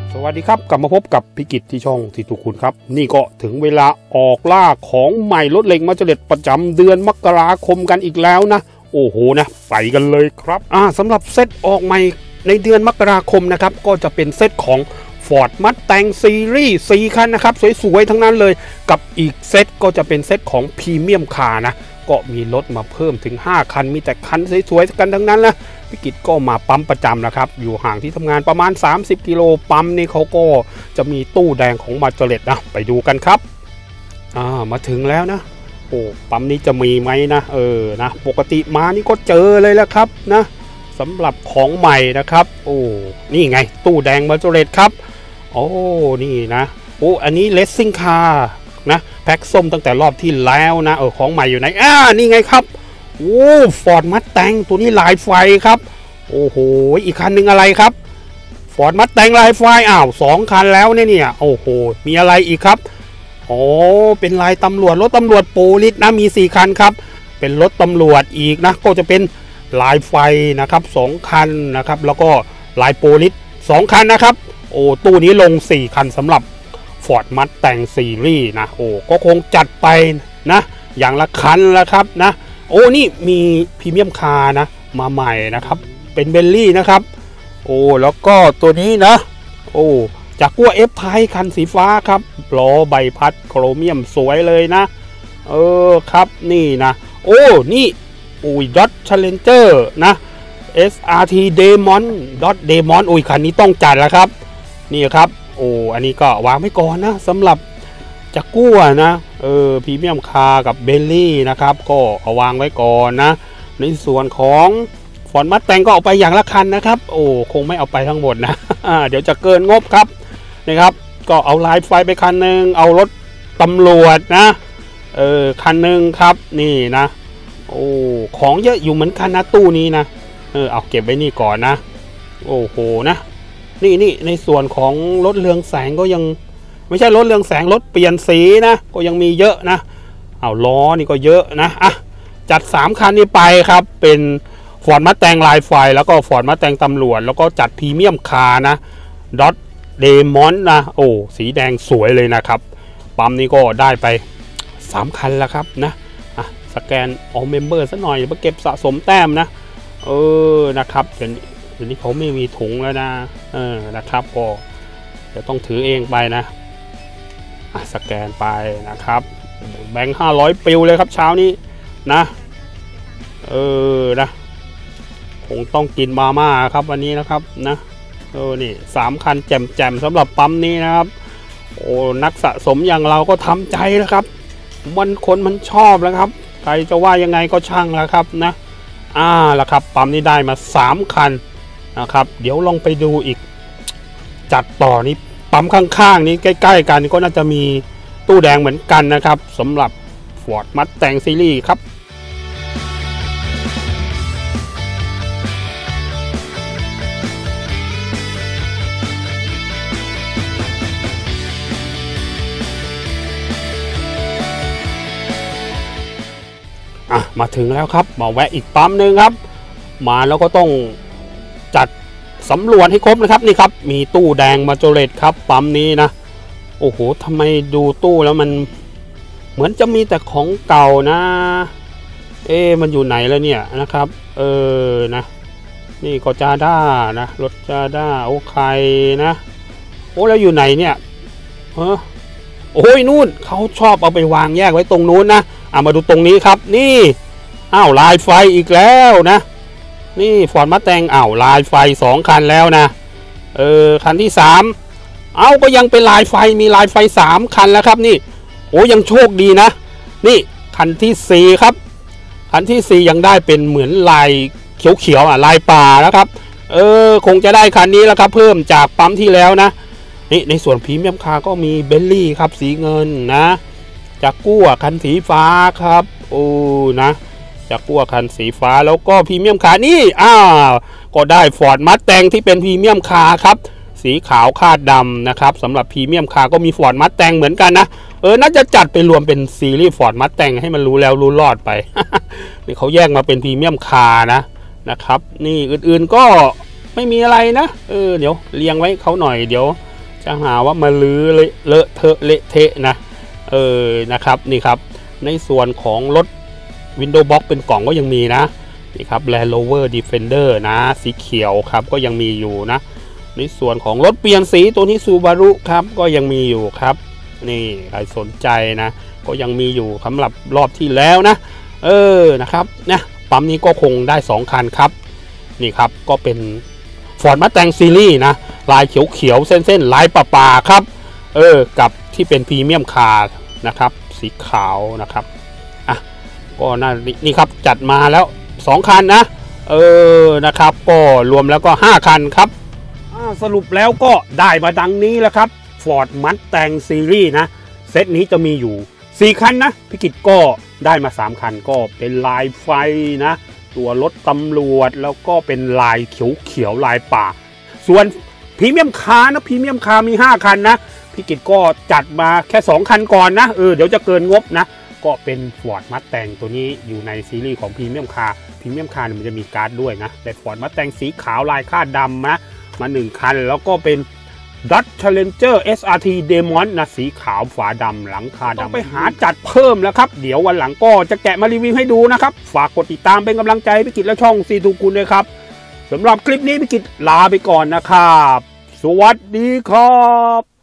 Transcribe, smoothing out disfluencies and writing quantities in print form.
สวัสดีครับกลับมาพบกับพิกิจที่ช่องที่ทุกคุณครับนี่ก็ถึงเวลาออกล่าของใหม่รถเหล็กมาเจริญประจำเดือนมกราคมกันอีกแล้วนะโอ้โหนะไปกันเลยครับสำหรับเซตออกใหม่ในเดือนมกราคมนะครับก็จะเป็นเซตของ Ford Mustang Series 4 คันนะครับสวยๆทั้งนั้นเลยกับอีกเซตก็จะเป็นเซตของพรีเมียมคาร์นะก็มีรถมาเพิ่มถึง5คันมีแต่คันสวยๆกันทั้งนั้นนะพิกิจก็มาปั๊มประจำนะครับอยู่ห่างที่ทำงานประมาณ30กิโลปั๊มนี่เขาก็จะมีตู้แดงของมาเจริญนะไปดูกันครับมาถึงแล้วนะโอ้ปั๊มนี้จะมีไหมนะนะปกติมานี่ก็เจอเลยแล้วครับนะสำหรับของใหม่นะครับโอ้นี่ไงตู้แดงมาเจริญครับโอ้นี่นะโอ้อันนี้เลสซิ่งคาร์นะแพ็คส้มตั้งแต่รอบที่แล้วนะของใหม่อยู่ไหนนี่ไงครับโอ้ฟอร์ดมัสแตงตัวนี้ลายไฟครับโอ้โหอีกคันหนึ่งอะไรครับฟอร์ดมัสแตงลายไฟ2คันแล้วเนี่ยโอ้โหมีอะไรอีกครับอ๋อเป็นลายตำรวจรถตำรวจโปลิสนะมี4คันครับเป็นรถตำรวจอีกนะก็จะเป็นลายไฟนะครับ2คันนะครับแล้วก็ลายโปลิส2คันนะครับโอ้ตู้นี้ลง4คันสำหรับFord Mustang Series นะโอ้ก็คงจัดไปนะอย่างละคันแล้วครับนะโอ้นี่มีพรีเมียมคาร์นะมาใหม่นะครับเป็นเบลลี่นะครับโอ้แล้วก็ตัวนี้นะโอ้จากกัวเอฟไทยคันสีฟ้าครับล้อใบพัดโครเมียมสวยเลยนะครับนี่นะโอ้นี่ดอทชาเลนเจอร์นะ SRT Demon ดอทเดมอนคันนี้ต้องจัดแล้วครับนี่ครับโอ้อันนี้ก็วางไว้ก่อนนะสำหรับจากกัวนะพรีเมียมคาร์กับเบลลี่นะครับก็เอาวางไว้ก่อนนะในส่วนของฟอร์ดมัสแตงก็เอาไปอย่างละคันนะครับโอ้คงไม่เอาไปทั้งหมดนะเดี๋ยวจะเกินงบครับนะครับก็เอาลายไฟไปคันหนึ่งเอารถตำรวจนะคันหนึ่งครับนี่นะโอ้ของเยอะอยู่เหมือนกันนะตู้นี้นะเอาเก็บไว้นี่ก่อนนะโอ้โหนะนี่ในส่วนของรถเรืองแสงก็ยังไม่ใช่รถเรืองแสงรถเปลี่ยนสีนะก็ยังมีเยอะนะเอาล้อนี่ก็เยอะนะจัด3คันนี้ไปครับเป็นฟอร์ดมัสแตงลายไฟแล้วก็ฟอร์ดมัสแตงตำรวจแล้วก็จัดพรีเมียมคาร์นะดอทเดมอนนะโอ้สีแดงสวยเลยนะครับปั๊มนี้ก็ได้ไป3คันแล้วครับนะสแกนออเมมเบอร์ซะหน่อยเพื่อเก็บสะสมแต้มนะนะครับเดี๋ยวนี้เขาไม่มีถุงแล้วนะนะครับก็จะต้องถือเองไปนะสแกนไปนะครับแบงค์500ปิวเลยครับเช้านี้นะนะคงต้องกินมาม่าครับวันนี้นะครับนะนี่3คันแจ่มๆสำหรับปั๊มนี้นะครับโอ้นักสะสมอย่างเราก็ทำใจแล้วครับคนมันชอบแล้วครับใครจะว่ายังไงก็ช่างแล้วครับนะแล้วครับปั๊มนี้ได้มา3คันนะครับเดี๋ยวลองไปดูอีกจัดต่อนี้ปั๊มข้างๆนี้ใกล้ๆกันก็น่าจะมีตู้แดงเหมือนกันนะครับสำหรับ Ford Mustang Series ครับมาถึงแล้วครับมาแวะอีกปั๊มหนึ่งครับมาแล้วก็ต้องจัดสำรวจให้ครบนะครับนี่ครับมีตู้แดงมาเจริญครับปั๊มนี้นะโอ้โหทำไมดูตู้แล้วมันเหมือนจะมีแต่ของเก่านะมันอยู่ไหนแล้วเนี่ยนะครับนะนี่ก็จาด้านะรถจาด้าโอใครนะโอ้แล้วอยู่ไหนเนี่ยโอ้ยนู่นเขาชอบเอาไปวางแยกไว้ตรงนู้นนะมาดูตรงนี้ครับนี่ลายไฟอีกแล้วนะนี่ฟอร์ดมัสแตงลายไฟ2คันแล้วนะคันที่3ก็ยังเป็นลายไฟมีลายไฟ3คันแล้วครับนี่โอ้ยังโชคดีนะนี่คันที่4ครับคันที่4ยังได้เป็นเหมือนลายเขียวๆลายป่าแล้วครับคงจะได้คันนี้แล้วครับเพิ่มจากปั๊มที่แล้วนะนี่ในส่วนพรีเมียมคาร์ก็มีเบลลี่ครับสีเงินนะจากกัวคันสีฟ้าครับนะจากกัวคันสีฟ้าแล้วก็พรีเมียมคาร์นี่ก็ได้ฟอร์ดมัสแตงที่เป็นพรีเมียมคาร์ครับสีขาวคาดดำนะครับสำหรับพรีเมียมคาร์ก็มีฟอร์ดมัสแตงเหมือนกันนะน่าจะจัดไปรวมเป็นซีรีส์ฟอร์ดมัสแตงให้มันรู้แล้วรู้รอดไป นี่เขาแยกมาเป็นพรีเมียมคาร์นะครับนี่อื่นๆก็ไม่มีอะไรนะเดี๋ยวเรียงไว้เขาหน่อยเดี๋ยวจะหาว่ามาลื้อเลอะเทอะเละเทะนะนะครับนี่ครับในส่วนของรถ Windows Box เป็นกล่องก็ยังมีนะนี่ครับ Land Rover Defender นะสีเขียวครับก็ยังมีอยู่นะในส่วนของรถเปลี่ยนสีตัวนี้ Subaru ครับก็ยังมีอยู่ครับนี่ใครสนใจนะก็ยังมีอยู่สำหรับรอบที่แล้วนะนะครับนะปั๊มนี้ก็คงได้2คันครับนี่ครับก็เป็น Ford Mustang Series นะลายเขียวๆเส้นๆลายป่าๆครับกับที่เป็นพรีเมียมคาร์นะครับสีขาวนะครับก็นี่ครับจัดมาแล้ว2คันนะนะครับก็รวมแล้วก็5คันครับสรุปแล้วก็ได้มาดังนี้แล้วครับ Ford Mustang Series นะเซตนี้จะมีอยู่4คันนะพี่กิตก็ได้มา3คันก็เป็นลายไฟนะตัวรถตำรวจแล้วก็เป็นลายเขียวลายป่าส่วนพรีเมียมคาร์นะพรีเมียมคาร์มี5คันนะพี่กิตก็จัดมาแค่2คันก่อนนะเดี๋ยวจะเกินงบนะก็เป็น Ford Mustang ตัวนี้อยู่ในซีรีส์ของพรีเมียมคาร์มันจะมีการ์ดด้วยนะแต่ Ford Mustang สีขาวลายคาดดำนะมา1คันแล้วก็เป็น Dodge Challenger SRT Demon นะสีขาวฝาดำหลังคาดำต้องไปหาจัดเพิ่มแล้วครับเดี๋ยววันหลังก็จะแกะมารีวิวให้ดูนะครับฝากกดติดตามเป็นกำลังใจพี่กิตและช่องซีทูกุลด้วยครับสำหรับคลิปนี้พี่กิตลาไปก่อนนะครับสวัสดีครับ